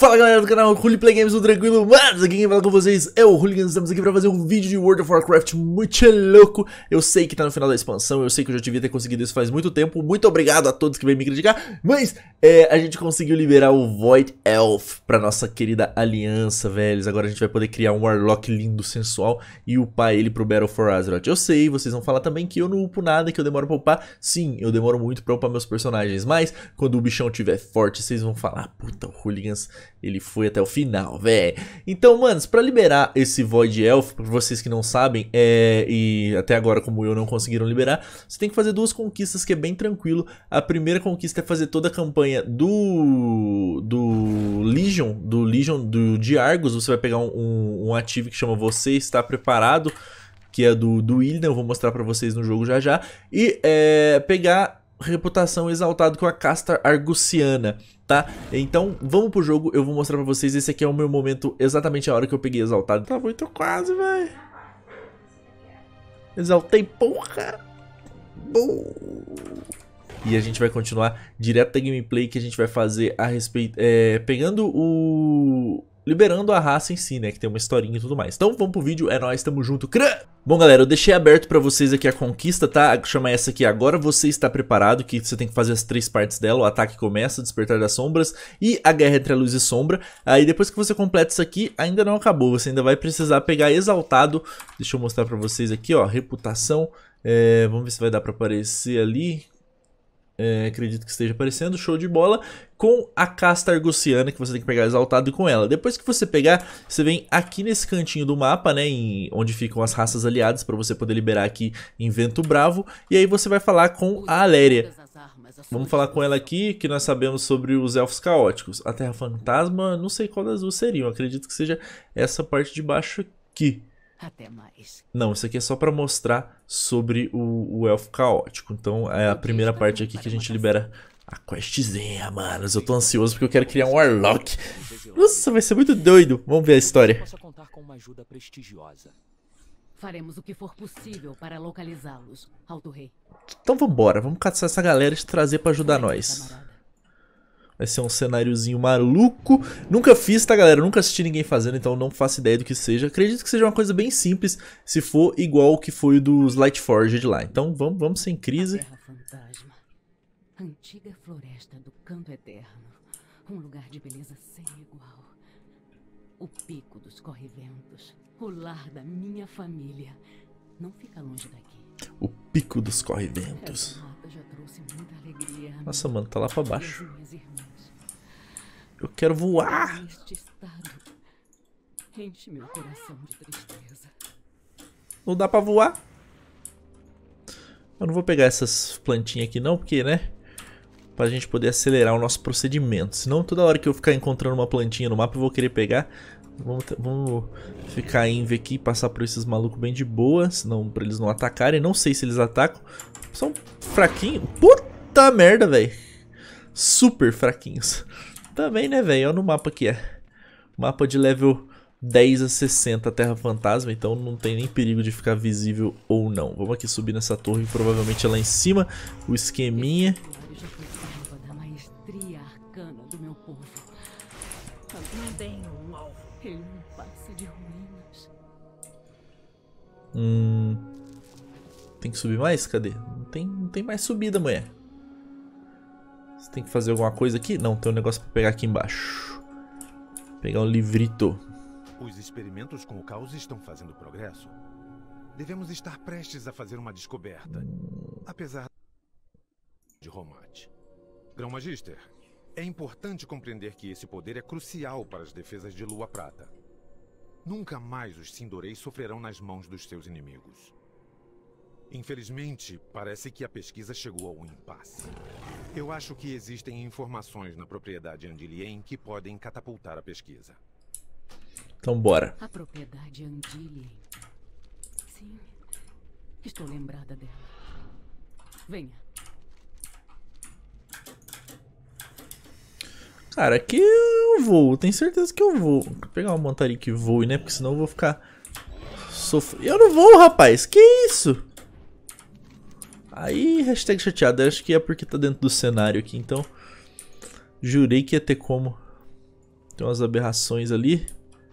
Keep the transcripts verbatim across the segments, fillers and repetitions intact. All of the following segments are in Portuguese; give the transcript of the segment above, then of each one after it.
Fala galera do canal Roleplay Games, tudo tranquilo? Mas aqui quem fala com vocês é o Hooligan. Estamos aqui pra fazer um vídeo de World of Warcraft muito louco. Eu sei que tá no final da expansão, eu sei que eu já devia ter conseguido isso faz muito tempo. Muito obrigado a todos que vêm me criticar. Mas é, a gente conseguiu liberar o Void Elf pra nossa querida aliança, velhos. Agora a gente vai poder criar um Warlock lindo, sensual e upar ele pro Battle for Azeroth. Eu sei, vocês vão falar também que eu não upo nada, que eu demoro pra upar. Sim, eu demoro muito pra upar meus personagens, mas quando o bichão tiver forte, vocês vão falar, puta, o Hooligans, ele foi até o final, velho. Então, manos, pra liberar esse Void Elf, pra vocês que não sabem, é, e até agora como eu não conseguiram liberar, você tem que fazer duas conquistas que é bem tranquilo. A primeira conquista é fazer toda a campanha do do Legion, do Legion do, de Argus. Você vai pegar um, um, um ativo que chama Você Está Preparado, que é do, do Illidan, eu vou mostrar pra vocês no jogo já já, e é, pegar reputação exaltado com a casta argusiana, tá? Então vamos pro jogo, eu vou mostrar pra vocês. Esse aqui é o meu momento, exatamente a hora que eu peguei exaltado. Tá muito quase, velho. Exaltei, porra. Uh. E a gente vai continuar direto da gameplay que a gente vai fazer a respeito, é, pegando o... liberando a raça em si, né, que tem uma historinha e tudo mais. Então vamos pro vídeo, é nóis, tamo junto, crã! Bom galera, eu deixei aberto pra vocês aqui a conquista, tá? Chama essa aqui, agora você está preparado, que você tem que fazer as três partes dela. O ataque começa, o despertar das sombras e a guerra entre a luz e sombra. Aí depois que você completa isso aqui, ainda não acabou, você ainda vai precisar pegar exaltado. Deixa eu mostrar pra vocês aqui, ó, reputação. É, vamos ver se vai dar pra aparecer ali. É, acredito que esteja aparecendo, show de bola, com a casta argusiana que você tem que pegar exaltado e com ela. Depois que você pegar, você vem aqui nesse cantinho do mapa, né, em, onde ficam as raças aliadas, para você poder liberar aqui em Vento Bravo. E aí você vai falar com a Aléria. Vamos falar com ela aqui, que nós sabemos sobre os Elfos Caóticos. A Terra Fantasma, não sei qual das duas seriam, acredito que seja essa parte de baixo aqui. Até mais. Não, isso aqui é só pra mostrar sobre o, o Elfo Caótico. Então é a primeira parte aqui que a gente libera a questzinha, manos. Eu tô ansioso porque eu quero criar um Warlock. Nossa, vai ser muito doido. Vamos ver a história. Posso contar com uma ajuda prestigiosa. Faremos o que for possível para localizá-los, Alto Rei. Então vambora, vamos caçar essa galera e te trazer pra ajudar nós. Vai ser um cenáriozinho maluco. Nunca fiz, tá galera? Nunca assisti ninguém fazendo, então não faço ideia do que seja. Acredito que seja uma coisa bem simples, se for igual o que foi o dos Lightforged lá. Então vamos, vamos sem crise. A Terra Fantasma. Antiga floresta do Canto Eterno. Um lugar de beleza sem igual. O pico dos corre-ventos. O lar da minha família. Não fica longe daqui. O pico dos corre-ventos. Essa mata já trouxe muita alegria. Nossa, mano, tá lá pra baixo. E as minhas irmãs. Eu quero voar. Este estado enche meu coração de tristeza. Não dá pra voar. Eu não vou pegar essas plantinhas aqui não, porque, né, pra gente poder acelerar o nosso procedimento. Senão toda hora que eu ficar encontrando uma plantinha no mapa eu vou querer pegar. Vamos, vamos ficar em aqui e passar por esses malucos bem de boa, senão pra eles não atacarem. Não sei se eles atacam. São fraquinhos. Puta merda, velho. Super fraquinhos. Também, né, velho? Olha no mapa que é. Mapa de level dez a sessenta, Terra Fantasma. Então não tem nem perigo de ficar visível ou não. Vamos aqui subir nessa torre, provavelmente é lá em cima. O esqueminha. Já foi prova da maestria arcana do meu povo. Também um alvo. Ele não passa de ruínas. Hum... Tem que subir mais? Cadê? Não tem, não tem mais subida, mulher. Você tem que fazer alguma coisa aqui? Não, tem um negócio pra pegar aqui embaixo. Pegar um livrito. Os experimentos com o caos estão fazendo progresso. Devemos estar prestes a fazer uma descoberta. Hum. Apesar de Romate. Grão-Magister, é importante compreender que esse poder é crucial para as defesas de Lua Prata. Nunca mais os Sindoreis sofrerão nas mãos dos seus inimigos. Infelizmente, parece que a pesquisa chegou ao impasse. Eu acho que existem informações na propriedade Andilien que podem catapultar a pesquisa. Então bora. A propriedade Andilien. Sim, estou lembrada dela. Venha. Cara, aqui eu vou. Tenho certeza que eu vou. Vou pegar uma montaria que voe, né? Porque senão eu vou ficar sofrendo. Eu não vou, rapaz. Que isso? Aí, hashtag chateado. Acho que é porque tá dentro do cenário aqui, então jurei que ia ter como Tem umas aberrações ali.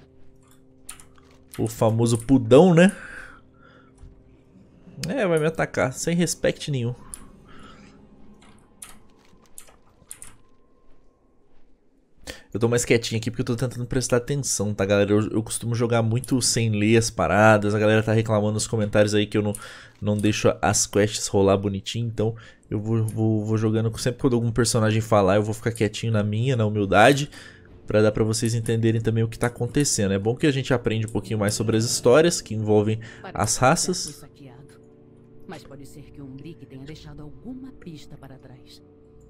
O famoso pudão, né? É, vai me atacar, sem respeito nenhum. Eu tô mais quietinho aqui porque eu tô tentando prestar atenção, tá, galera? Eu, eu costumo jogar muito sem ler as paradas. A galera tá reclamando nos comentários aí que eu não, não deixo as quests rolar bonitinho. Então eu vou, vou, vou jogando. Sempre quando algum personagem falar, eu vou ficar quietinho na minha, na humildade, pra dar pra vocês entenderem também o que tá acontecendo. É bom que a gente aprende um pouquinho mais sobre as histórias que envolvem as raças. Mas pode ser que um Umbrique tenha deixado alguma pista para trás.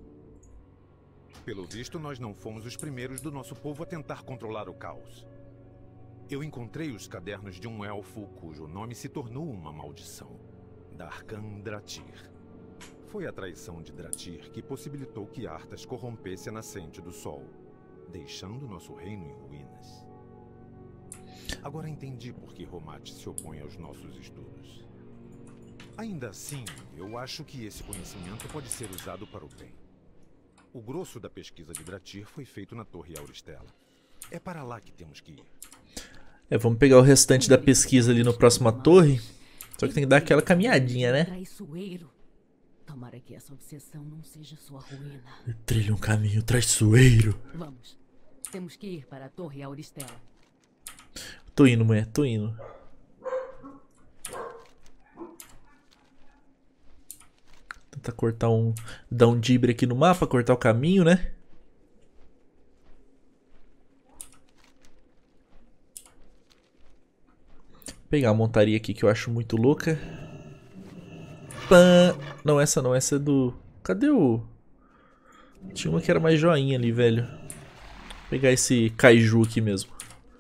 Pelo visto, nós não fomos os primeiros do nosso povo a tentar controlar o caos. Eu encontrei os cadernos de um elfo cujo nome se tornou uma maldição. Darkan Dratir. Foi a traição de Dratir que possibilitou que Arthas corrompesse a nascente do sol, deixando nosso reino em ruínas. Agora entendi por que Romate se opõe aos nossos estudos. Ainda assim, eu acho que esse conhecimento pode ser usado para o bem. O grosso da pesquisa de Dratir foi feito na Torre Auristela. É para lá que temos que ir. É, vamos pegar o restante da pesquisa ali no próxima torre. Só que tem que dar aquela caminhadinha, né? Tomara que essa obsessão não seja sua ruína. Trilha um caminho traiçoeiro. Vamos. Temos que ir para a Torre Auristela. Tô indo, mulher, tô indo. Tentar cortar um... Dar um dibre aqui no mapa, cortar o caminho, né? Pegar a montaria aqui que eu acho muito louca. Pã! Não, essa não, essa é do... Cadê o... Tinha uma que era mais joinha ali, velho. Vou pegar esse kaiju aqui mesmo.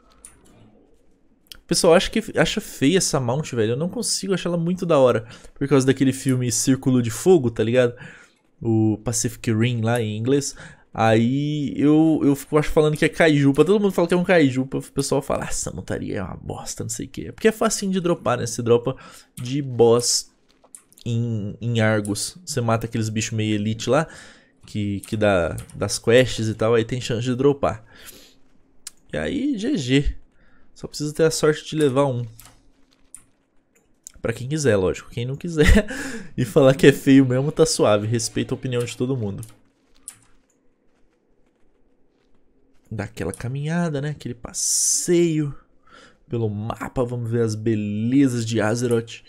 O pessoal acha, que, acha feia essa mount, velho. Eu não consigo achar ela muito da hora. Por causa daquele filme Círculo de Fogo, tá ligado? O Pacific Rim lá em inglês. Aí eu, eu fico acho, falando que é kaiju. Pra todo mundo falar que é um kaiju. Pra o pessoal falar, ah, essa montaria é uma bosta, não sei o que. É porque é facinho de dropar, né? Você dropa de boss em, em Argus. Você mata aqueles bichos meio elite lá. Que, que dá das quests e tal. Aí tem chance de dropar. E aí, G G. Só precisa ter a sorte de levar um. Pra quem quiser, lógico. Quem não quiser e falar que é feio mesmo, tá suave. Respeito a opinião de todo mundo. Dá aquela caminhada, né? Aquele passeio pelo mapa. Vamos ver as belezas de Azeroth.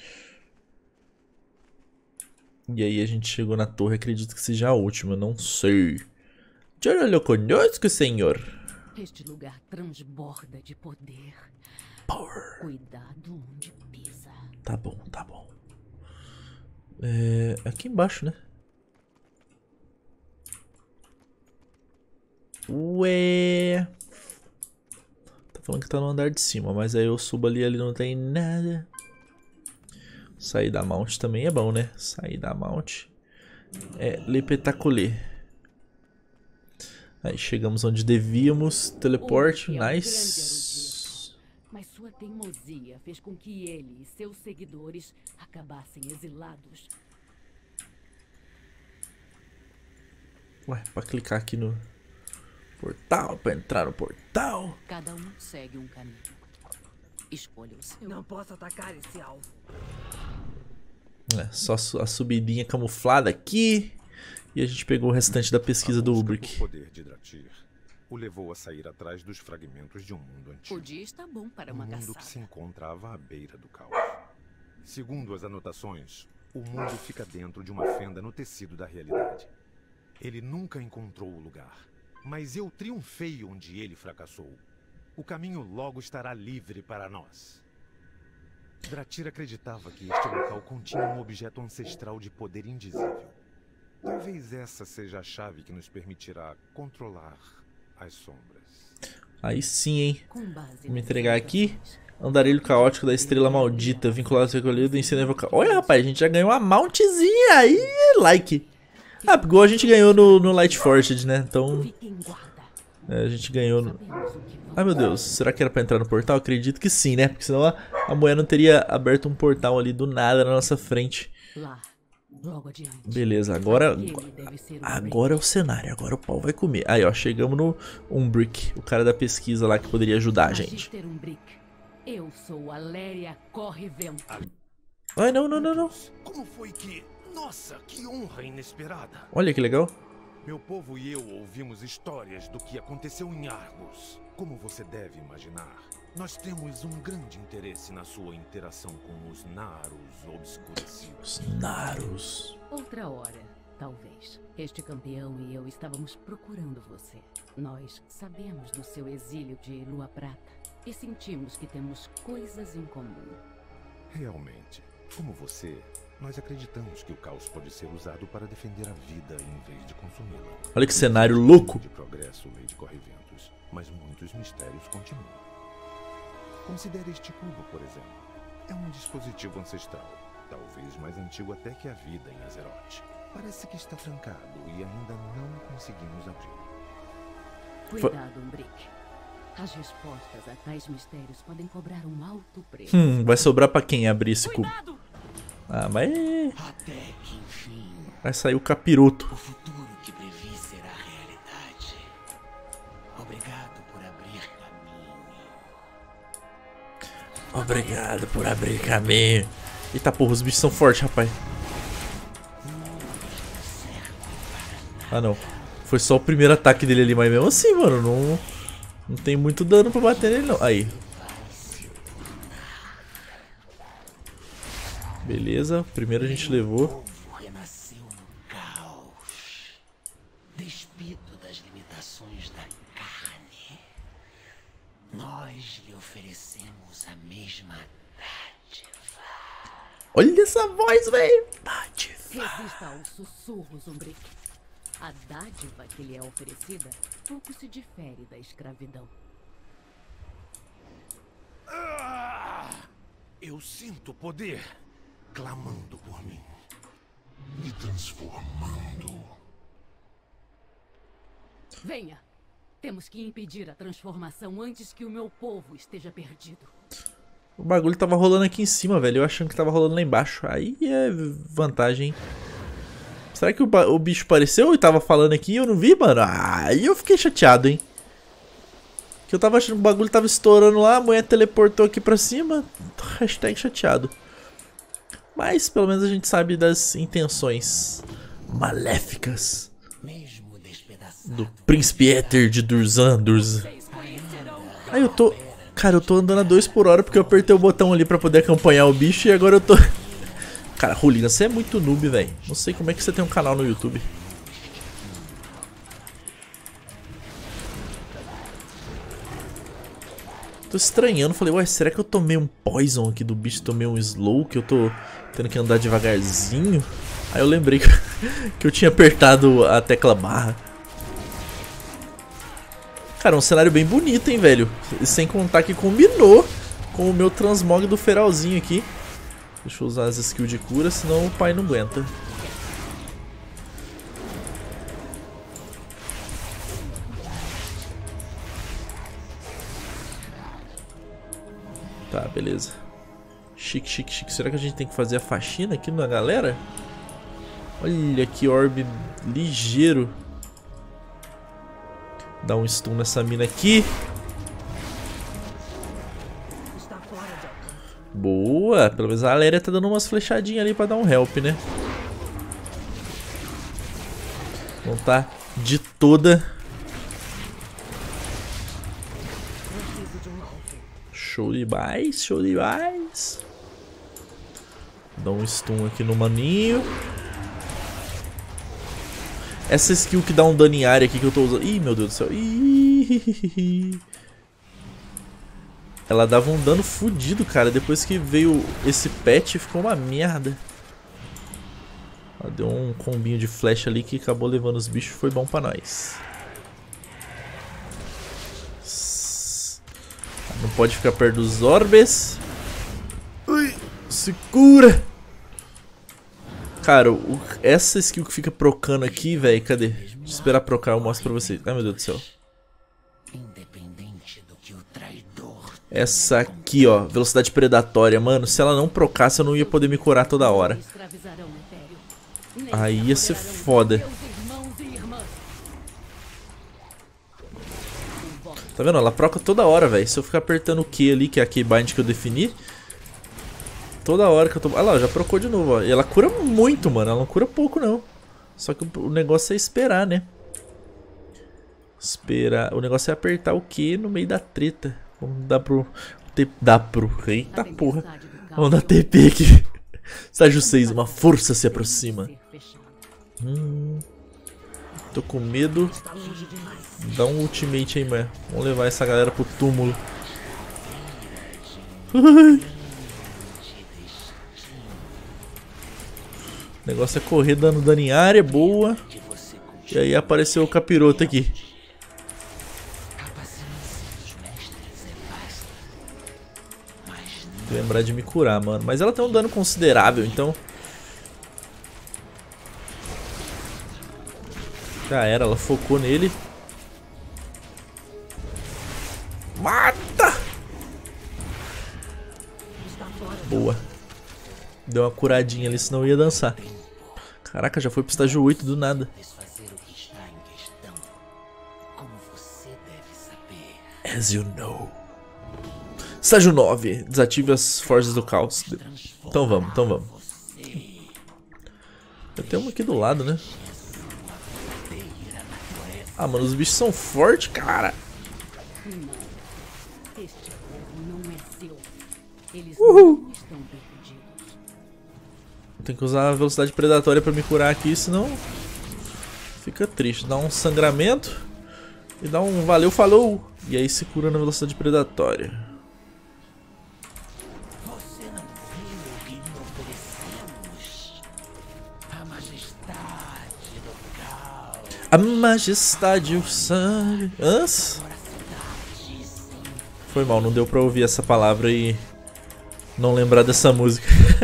E aí a gente chegou na torre. Acredito que seja a última, não sei. Já lo conosco, senhor. Este lugar transborda de poder. Power. Cuidado onde pisa. Tá bom, tá bom. É... Aqui embaixo, né? Ué... Tá falando que tá no andar de cima, mas aí eu subo ali, ali não tem nada. Sair da mount também é bom, né? Sair da mount é l'espetaculé. Aí chegamos onde devíamos. Teleporte, nice. Mas sua teimosia fez com que ele e seus seguidores acabassem exilados. Ué, pra clicar aqui no portal, pra entrar no portal. Cada um segue um caminho. Escolha o seu. Não posso atacar esse alvo. É, só a subidinha camuflada aqui. E a gente pegou o restante da pesquisa do Ulbrich. O poder de Dratir o levou a sair atrás dos fragmentos de um mundo antigo. O dia está bom para uma um mundo caçada. que se encontrava à beira do caos. Segundo as anotações, o mundo fica dentro de uma fenda no tecido da realidade. Ele nunca encontrou o lugar, mas eu triunfei onde ele fracassou. O caminho logo estará livre para nós. Dratir acreditava que este local continha um objeto ancestral de poder indizível. Talvez essa seja a chave que nos permitirá controlar as sombras. Aí sim, hein? Com base Vou me entregar aqui. Andarilho caótico da estrela maldita, vinculado ao recolhido do ensino evocar. Olha, rapaz, a gente já ganhou uma mountzinha aí, like. Ah, igual a gente ganhou no, no Light Forged, né? Então, é, a gente ganhou no... Ai, meu Deus, será que era pra entrar no portal? Acredito que sim, né? Porque senão a, a mulher não teria aberto um portal ali do nada na nossa frente. Lá, Logo adiante. Beleza, agora... Aquele deve ser o Agora é o cenário, agora o pau vai comer. Aí, ó, chegamos no Umbrick, o cara da pesquisa lá que poderia ajudar a gente. Magister Umbrick, eu sou Aléria Correvento. Ai, não, não, não, não. Como foi que... Nossa, que honra inesperada. Olha que legal. Meu povo e eu ouvimos histórias do que aconteceu em Argos. Como você deve imaginar, nós temos um grande interesse na sua interação com os Naros obscurecidos. Os Naros. Outra hora, talvez. Este campeão e eu estávamos procurando você. Nós sabemos do seu exílio de Lua Prata e sentimos que temos coisas em comum. Realmente, como você, nós acreditamos que o caos pode ser usado para defender a vida em vez de consumi-la. Olha que cenário louco. De progresso, Lady Correventus, mas muitos mistérios continuam. Considere este cubo, por exemplo. É um dispositivo ancestral, talvez mais antigo até que a vida em Azeroth. Parece que está trancado e ainda não conseguimos abrir. Cuidado, Umbrick. As respostas a tais mistérios podem cobrar um alto preço. Hum, vai sobrar pra quem abrir esse cubo? Cuidado! Ah, mas... Até que enfim, vai sair o capiroto. o futuro que previ será realidade. Obrigado por abrir caminho. Obrigado por abrir caminho. Eita porra, os bichos são fortes, rapaz. Ah, não. Foi só o primeiro ataque dele ali, mas mesmo assim, mano, não, não tem muito dano pra bater nele, não. Aí. Beleza, primeiro a gente levou. O povo renasceu no caos, despido das limitações da carne. Nós lhe oferecemos a mesma dádiva. Olha essa voz, velho. Resista aos sussurros, Umbrick. A dádiva que lhe é oferecida pouco se difere da escravidão. Ah! Eu sinto poder clamando por mim. Me transformando. Venha! Temos que impedir a transformação antes que o meu povo esteja perdido. O bagulho tava rolando aqui em cima, velho. Eu achando que tava rolando lá embaixo. Aí é vantagem. Será que o, o bicho apareceu e tava falando aqui e eu não vi, mano? Aí eu fiquei chateado, hein. Que eu tava achando que o bagulho tava estourando lá. A mulher teleportou aqui pra cima. Hashtag chateado. Mas pelo menos a gente sabe das intenções maléficas Mesmo despedaçado, do Príncipe Éter de Durzan. Durzan. Aí eu tô... Cara, eu tô andando a dois por hora porque eu apertei o botão ali pra poder acompanhar o bicho e agora eu tô... Cara, Hooligan, você é muito noob, velho. Não sei como é que você tem um canal no YouTube. Tô estranhando, falei, ué, será que eu tomei um poison aqui do bicho? Tomei um slow, que eu tô tendo que andar devagarzinho? Aí eu lembrei que, que eu tinha apertado a tecla barra. Cara, um cenário bem bonito, hein, velho. Sem contar que combinou com o meu transmog do feralzinho aqui. Deixa eu usar as skills de cura, senão o pai não aguenta. Tá, beleza. Chique, chique, chique. Será que a gente tem que fazer a faxina aqui na galera? Olha que orbe ligeiro. Dá um stun nessa mina aqui. Boa. Pelo menos a Aléria tá dando umas flechadinhas ali pra dar um help, né? Não tá de toda. Show demais, show demais. Dá um stun aqui no maninho. Essa skill que dá um dano em área aqui que eu tô usando. Ih, meu Deus do céu. Ih. Ela dava um dano fudido, cara. Depois que veio esse patch, ficou uma merda. Ela deu um combinho de flecha ali que acabou levando os bichos. Foi bom pra nós. Não pode ficar perto dos orbes. Ui, se cura. Cara, o, essa skill que fica procando aqui, velho. Cadê? Deixa eu esperar procar, eu mostro pra vocês. Ai, meu Deus do céu. independente do que o traidor. Essa aqui, ó. Velocidade predatória. Mano, se ela não procasse, eu não ia poder me curar toda hora. Escravizarão o Império. Aí ia ser foda. Tá vendo? Ela proca toda hora, velho. Se eu ficar apertando o Q ali, que é a Keybind que eu defini, toda hora que eu tô... Ah lá, já procou de novo, ó. E ela cura muito, mano. Ela não cura pouco, não. Só que o negócio é esperar, né? Esperar. O negócio é apertar o Q no meio da treta. Vamos dar pro... Dá pro... Eita porra. Vamos dar T P aqui. Estágio seis, uma força se aproxima. Hum... Tô com medo. Dá um ultimate aí, mano. Vamos levar essa galera pro túmulo. O negócio é correr dando dano em área, boa. E aí apareceu o capiroto aqui. Vou lembrar de me curar, mano. Mas ela tem um dano considerável, então... Já era, ela focou nele. Mata! Boa. Deu uma curadinha ali, senão eu ia dançar. Caraca, já foi pro estágio oito do nada. As you know. Estágio nove. Desative as forças do caos. Então vamos, então vamos. Eu tenho uma aqui do lado, né? Ah, mano, os bichos são fortes, cara. Uhul. Tem que usar a velocidade predatória pra me curar aqui, senão fica triste. Dá um sangramento e dá um valeu, falou. E aí se cura na velocidade predatória. A majestade, o sangue. Hãs? Foi mal, não deu pra ouvir essa palavra e não lembrar dessa música.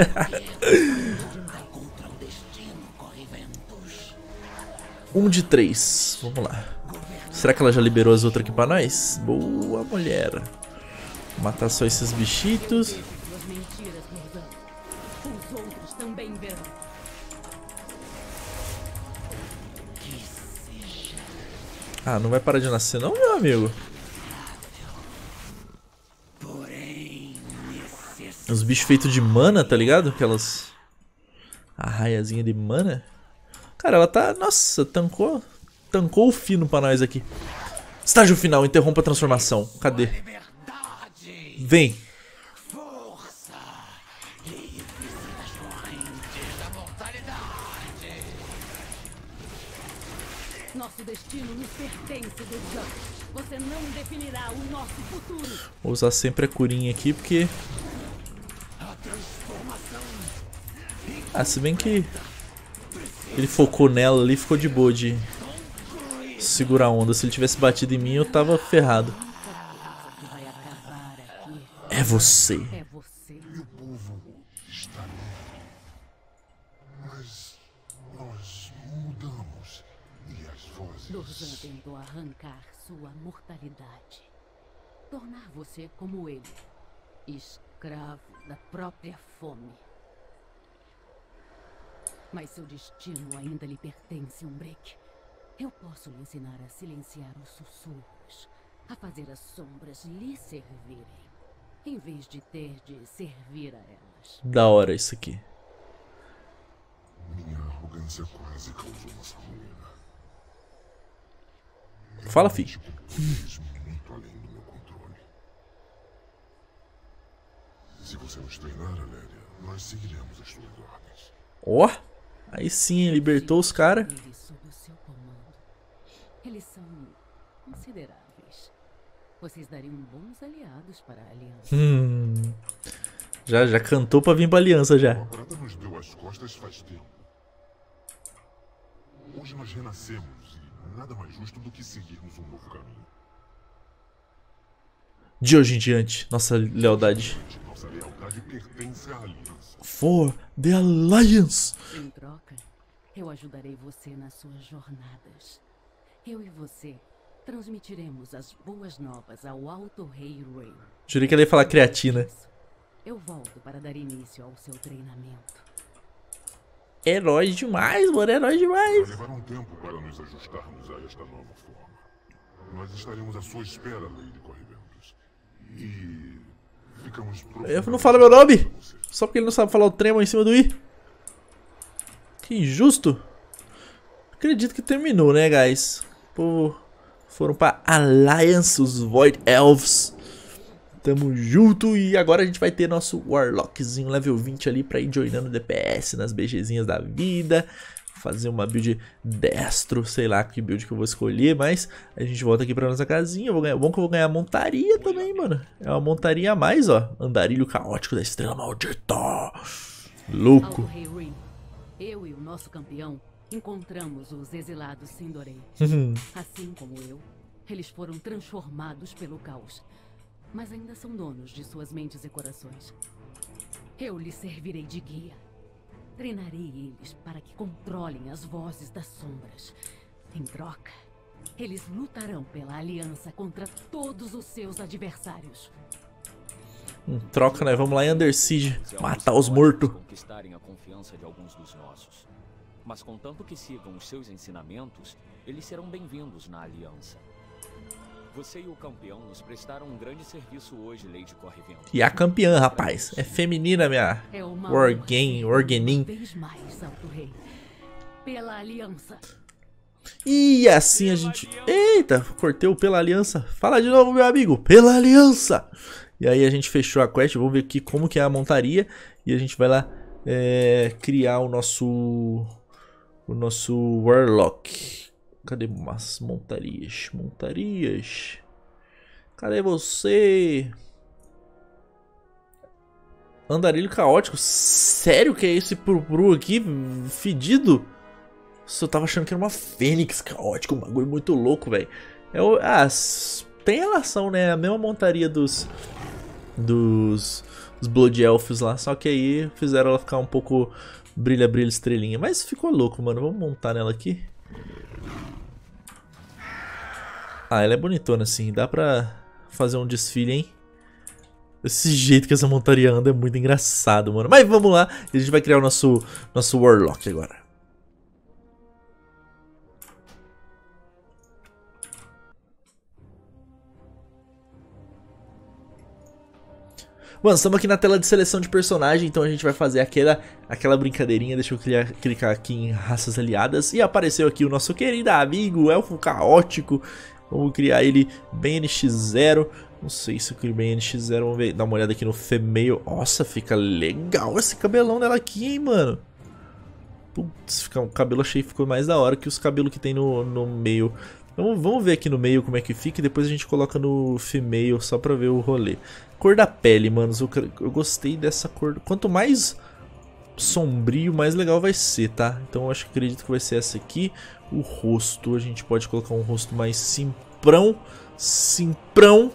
Um de três. Vamos lá. Será que ela já liberou as outras aqui pra nós? Boa, mulher. Vou matar só esses bichitos. Ah, não vai parar de nascer não, meu amigo? Os bichos feitos de mana, tá ligado? Aquelas... A raiazinha de mana. Cara, ela tá... Nossa, tancou... Tancou o fino pra nós aqui. Estágio final, interrompa a transformação. Cadê? Vem. Nosso destino nos pertence, Durgan. Você não definirá o nosso futuro. Vou usar sempre a curinha aqui, porque... Ah, se bem que... Ele focou nela ali, ficou de boa de... segurar a onda. Se ele tivesse batido em mim, eu tava ferrado. É você. É você. E o povo está... Mas nós mudamos. E as vozes... Durgan tentou arrancar sua mortalidade. Tornar você como ele. Escravo da própria fome. Mas seu destino ainda lhe pertence, Umbric. Eu posso lhe ensinar a silenciar os sussurros, a fazer as sombras lhe servirem, em vez de ter de servir a elas. Da hora isso aqui. Minha arrogância quase causou nossa ruína. Fala, filho. Muito além do meu controle. Se você nos treinar, Aléria, nós seguiremos as suas ordens. Ó, oh, aí sim, libertou os caras. Eles sob o seu comando. Eles são consideráveis. Vocês dariam bons aliados para a aliança. Hum, já, já cantou pra vir pra aliança já. A prata nos deu as costas faz tempo. Hoje nós renascemos e nada mais justo do que seguirmos um novo caminho. De hoje em diante, nossa lealdade. Nossa lealdade pertence à aliança. For the Alliance. Em troca, eu ajudarei você nas suas jornadas. Eu e você transmitiremos as boas novas ao Alto Rei Rain. Jurei que ela ia falar creatina. Eu volto para dar início ao seu treinamento. herói demais, mano. Herói demais. Vai levar um tempo para nos ajustarmos a esta nova forma. Nós estaremos à sua espera, Lady Corriventos. E ficamos Eu não falo meu nome. Só porque ele não sabe falar o trema em cima do I. Que injusto. Acredito que terminou, né, guys? Pô, foram pra Alliance, os Void Elves. Tamo junto. E agora a gente vai ter nosso Warlockzinho level vinte ali pra ir joinando D P S nas BGzinhas da vida. Fazer uma build destro, sei lá que build que eu vou escolher. Mas a gente volta aqui pra nossa casinha. Eu vou ganhar, bom que eu vou ganhar montaria também, mano. É uma montaria a mais, ó. Andarilho caótico da estrela maldita. Louco. Alto Rei Rin, eu e o nosso campeão encontramos os exilados Sindorei. Assim como eu, eles foram transformados pelo caos, mas ainda são donos de suas mentes e corações. Eu lhes servirei de guia. Treinarei eles para que controlem as vozes das sombras. Em troca, eles lutarão pela aliança contra todos os seus adversários. Em troca, né? Vamos lá em Undersiege matar os mortos. Conquistarem a confiança de alguns dos nossos. Mas contanto que sigam os seus ensinamentos, eles serão bem-vindos na aliança. Você e o campeão nos prestaram um grande serviço hoje, Lady Corriventos. E a campeã, rapaz. É feminina, minha É uma Wargame, Wargenin. vez mais, Alto Rei. Pela aliança. E assim a gente... Eita, cortei o pela aliança. Fala de novo, meu amigo. Pela aliança. E aí a gente fechou a quest. Vamos ver aqui como que é a montaria. E a gente vai lá é, criar o nosso... O nosso Warlock. Cadê as montarias? Montarias. Cadê você? Andarilho caótico. Sério que é esse purpuru aqui? Fedido? Eu tava achando que era uma fênix caótica. Um bagulho muito louco, velho. É o... Ah, tem relação, né? A mesma montaria dos... Dos... Dos Blood Elves lá. Só que aí fizeram ela ficar um pouco... Brilha, brilha, estrelinha. Mas ficou louco, mano. Vamos montar nela aqui. Ah, ela é bonitona assim. Dá pra fazer um desfile, hein? Esse jeito que essa montaria anda é muito engraçado, mano. Mas vamos lá. A gente vai criar o nosso, nosso Warlock agora. Mano, estamos aqui na tela de seleção de personagem, então a gente vai fazer aquela, aquela brincadeirinha. Deixa eu clicar, clicar aqui em raças aliadas. E apareceu aqui o nosso querido amigo, Elfo Caótico. Vamos criar ele bem N X zero. Não sei se eu crio bem N X zero. Vamos ver, dar uma olhada aqui no Female. Nossa, fica legal esse cabelão dela aqui, hein, mano. Putz, fica, o cabelo achei que ficou mais da hora que os cabelos que tem no, no meio. Vamos, vamos ver aqui no meio como é que fica e depois a gente coloca no Female só pra ver o rolê. Cor da pele, manos. Eu, eu gostei dessa cor. Quanto mais sombrio, mais legal vai ser, tá? Então eu acho que acredito que vai ser essa aqui. O rosto. A gente pode colocar um rosto mais simprão. Simprão.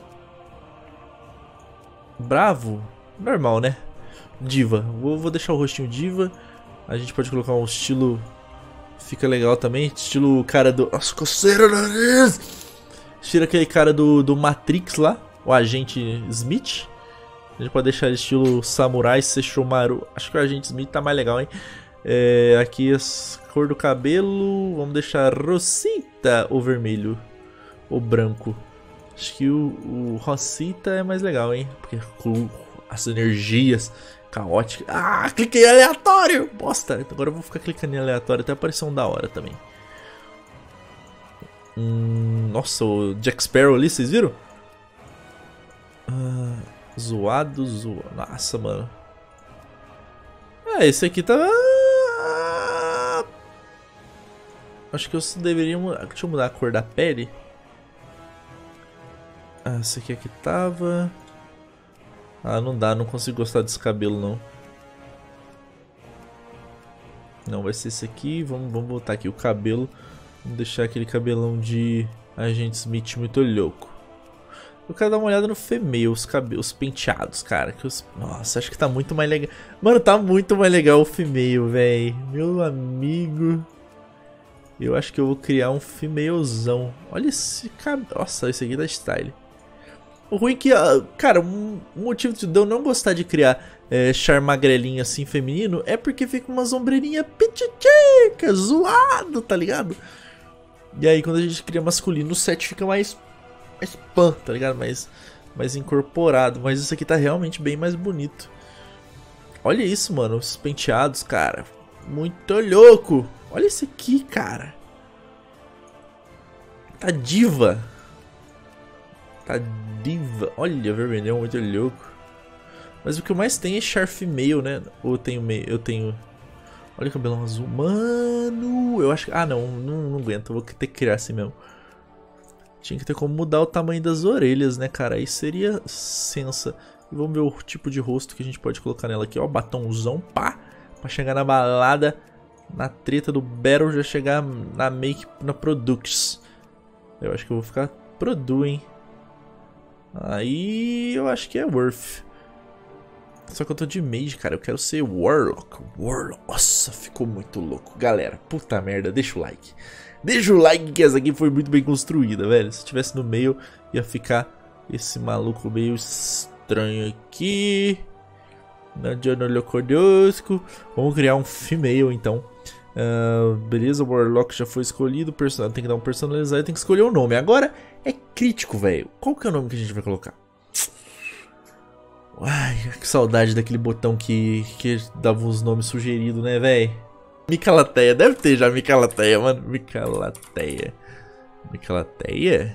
Bravo. Normal, né? Diva. Vou, vou deixar o rostinho diva. A gente pode colocar um estilo... Fica legal também. Estilo cara do... Nossa, coceira no nariz! Estilo aquele cara do, do Matrix lá. O agente Smith. A gente pode deixar ele estilo samurai, Sesshomaru. Acho que o agente Smith tá mais legal, hein? É, aqui a cor do cabelo. Vamos deixar Rosita ou vermelho. Ou branco. Acho que o, o Rosita é mais legal, hein? Porque as energias caóticas. Ah, cliquei em aleatório! Bosta! Agora eu vou ficar clicando em aleatório até aparecer um da hora também. Hum, nossa, o Jack Sparrow ali, vocês viram? Ah, zoado, zoado. Nossa, mano. É, esse aqui tá... Acho que eu deveria mudar. Deixa eu mudar a cor da pele. Ah, esse aqui aqui tava... Ah, não dá, não consigo gostar desse cabelo, não. Não, vai ser esse aqui. Vamos, vamos botar aqui o cabelo. Vamos deixar aquele cabelão de agente Smith muito louco. Eu quero dar uma olhada no Female, os cabelos penteados, cara. Que os... Nossa, acho que tá muito mais legal. Mano, tá muito mais legal o Female, velho. Meu amigo. Eu acho que eu vou criar um Femalezão. Olha esse cabelo. Nossa, esse aqui dá style. O ruim é que, cara, um motivo de eu não gostar de criar é, char magrelinho assim, feminino, é porque fica umas ombreirinhas pititica, zoado, tá ligado? E aí quando a gente cria masculino, o set fica mais, mais pan, tá ligado? Mais, mais incorporado, mas isso aqui tá realmente bem mais bonito. Olha isso, mano, os penteados, cara, muito louco. Olha esse aqui, cara. Tá diva. Tá diva. Olha, vermelhão, muito louco. Mas o que eu mais tenho é char female, né? Ou eu tenho meio. Eu tenho. Olha o cabelão azul. Mano! Eu acho que. Ah, não, não, não aguento. Eu vou ter que criar assim mesmo. Tinha que ter como mudar o tamanho das orelhas, né, cara? Aí seria sensa. E vamos ver o tipo de rosto que a gente pode colocar nela aqui, ó. Batomzão, pá. Pra chegar na balada, na treta do Battle, já chegar na make, na Produx. Eu acho que eu vou ficar Produ, hein? Aí eu acho que é worth. Só que eu tô de mage, cara. Eu quero ser Warlock. Warlock. Nossa, ficou muito louco. Galera, puta merda. Deixa o like. Deixa o like que essa aqui foi muito bem construída, velho. Se tivesse no meio, ia ficar esse maluco meio estranho aqui. Nadiano Locodosco. Vamos criar um female, então. Uh, beleza, o Warlock já foi escolhido. Person... Tem que dar um personalizar e tem que escolher o nome. Agora é crítico, velho. Qual que é o nome que a gente vai colocar? Ai, que saudade daquele botão que, que dava os nomes sugeridos, né, velho? Micalateia, deve ter já Micalateia, mano. Micalateia. Micalateia?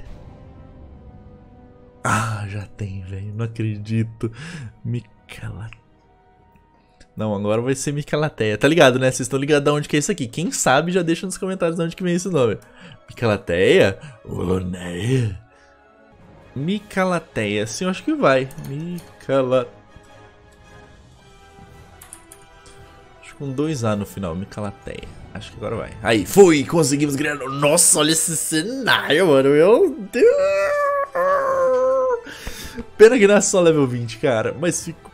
Ah, já tem, velho. Não acredito. Micalateia. Não, agora vai ser Micalateia. Tá ligado, né? Vocês estão ligados de onde que é isso aqui. Quem sabe já deixa nos comentários de onde que vem esse nome. Micalateia? Oloneia? Micalateia. Assim eu acho que vai. Micalateia. Acho que com dois A no final. Micalateia. Acho que agora vai. Aí, foi! Conseguimos criar. Nossa, olha esse cenário, mano. Meu Deus! Pena que não é só level vinte, cara. Mas fico...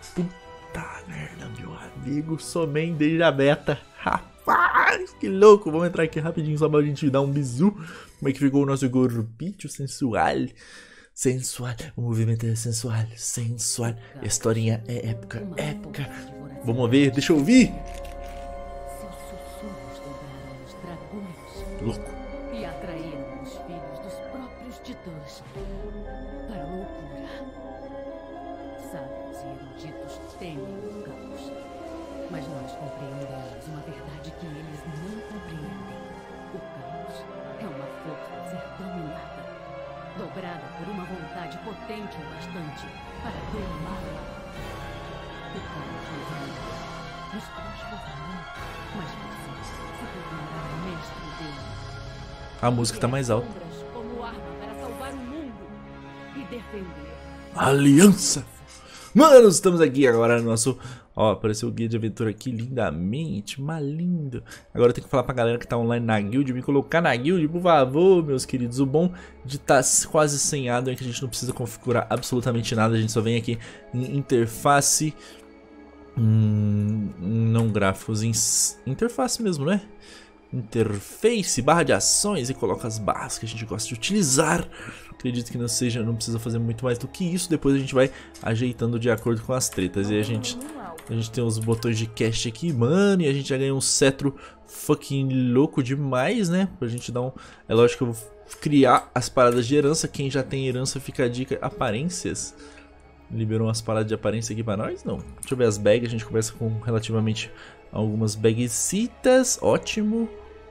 Amigo, somente desde a beta. Rapaz, que louco. Vamos entrar aqui rapidinho só pra gente dar um bisu. Como é que ficou o nosso corpinho sensual? Sensual. O movimento é sensual. Sensual. A historinha é épica. Épica. Vamos ver. Deixa eu ouvir. Seus sussurros dobraram os dragões. Louco. E atraíram os filhos dos próprios titãs para a loucura. Sábios e eruditos temem o caos. Mas nós compreendemos uma verdade que eles não compreendem. O caos é uma força a ser dominada, dobrada por uma vontade potente o bastante para domá-la. O caos nos anima, nos transforma, mas você se tornará mestre dele. A música tá mais alta. Como arma para salvar o mundo e defender. Aliança! Mano, estamos aqui agora no nosso... Ó, apareceu o guia de aventura aqui lindamente, mas lindo. Agora eu tenho que falar pra galera que tá online na guild, me colocar na guild, por favor, meus queridos. O bom de estar tá quase senhado é que a gente não precisa configurar absolutamente nada. A gente só vem aqui em interface, hum, não gráficos, em interface mesmo, né? Interface, barra de ações e coloca as barras que a gente gosta de utilizar. Acredito que não seja, não precisa fazer muito mais do que isso. Depois a gente vai ajeitando de acordo com as tretas. E a gente, a gente tem os botões de cast aqui, mano. E a gente já ganhou um cetro fucking louco demais, né? Pra gente dar um... É lógico que eu vou criar as paradas de herança. Quem já tem herança, fica a dica. Aparências. Liberou umas paradas de aparência aqui pra nós? Não. Deixa eu ver as bags. A gente começa com relativamente algumas bagcitas. Ótimo.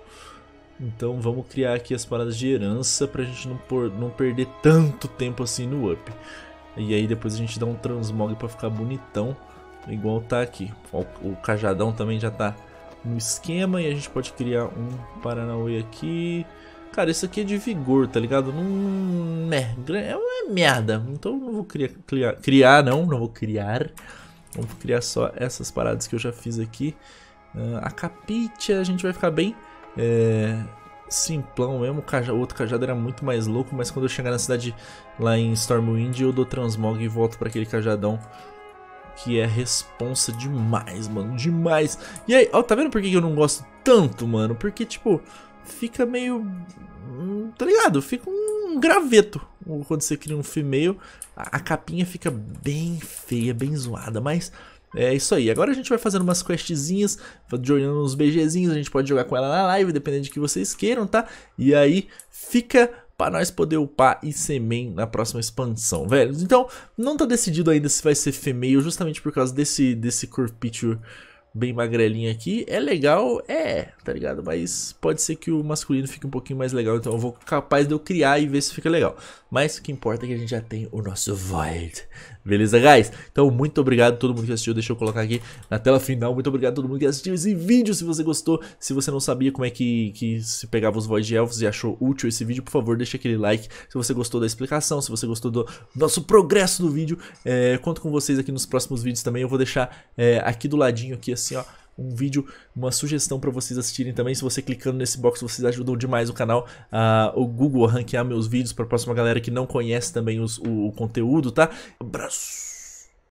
Então vamos criar aqui as paradas de herança pra gente não, por, não perder tanto tempo assim no up. E aí depois a gente dá um transmog pra ficar bonitão, igual tá aqui. O, o cajadão também já tá no esquema e a gente pode criar um Paranauê aqui. Cara, isso aqui é de vigor, tá ligado? Não é, é uma merda. Então não vou criar, criar, criar não, não vou criar. Vamos criar só essas paradas que eu já fiz aqui. Uh, a capite a gente vai ficar bem... É, simplão mesmo. O, caja, o outro cajado era muito mais louco, mas quando eu chegar na cidade lá em Stormwind eu dou transmog e volto para aquele cajadão que é responsa demais, mano, demais. E aí, ó, tá vendo por que eu não gosto tanto, mano? Porque, tipo, fica meio... Tá ligado? Fica um um graveto. Quando você cria um female, a, a capinha fica bem feia, bem zoada, mas é isso aí. Agora a gente vai fazendo umas questzinhas, jogando uns BGzinhos, a gente pode jogar com ela na live, dependendo de que vocês queiram, tá? E aí fica para nós poder upar e ser main na próxima expansão, velho. Então, não tá decidido ainda se vai ser female, justamente por causa desse, desse corpício bem magrelinho aqui. É legal, é, tá ligado? Mas pode ser que o masculino fique um pouquinho mais legal, então eu vou capaz de eu criar e ver se fica legal. Mas o que importa é que a gente já tem o nosso Void. Beleza, guys? Então, muito obrigado a todo mundo que assistiu. Deixa eu colocar aqui na tela final. Muito obrigado a todo mundo que assistiu esse vídeo. Se você gostou, se você não sabia como é que, que se pegava os Void Elves e achou útil esse vídeo, por favor, deixa aquele like. Se você gostou da explicação, se você gostou do nosso progresso do vídeo, é, conto com vocês aqui nos próximos vídeos também. Eu vou deixar é, aqui do ladinho, aqui assim, ó, um vídeo, uma sugestão para vocês assistirem também. Se você clicando nesse box, vocês ajudam demais o canal, uh, o Google a ranquear meus vídeos para a próxima galera que não conhece também os, o, o conteúdo, tá? Abraço!